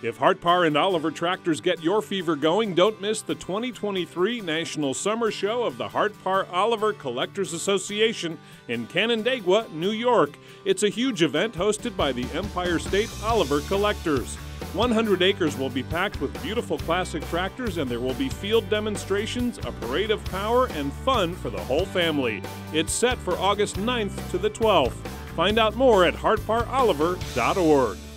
If Hartpar and Oliver tractors get your fever going, don't miss the 2023 National Summer Show of the Hartpar Oliver Collectors Association in Canandaigua, New York. It's a huge event hosted by the Empire State Oliver Collectors. 100 acres will be packed with beautiful classic tractors, and there will be field demonstrations, a parade of power, and fun for the whole family. It's set for August 9th to the 12th. Find out more at hartparoliver.org.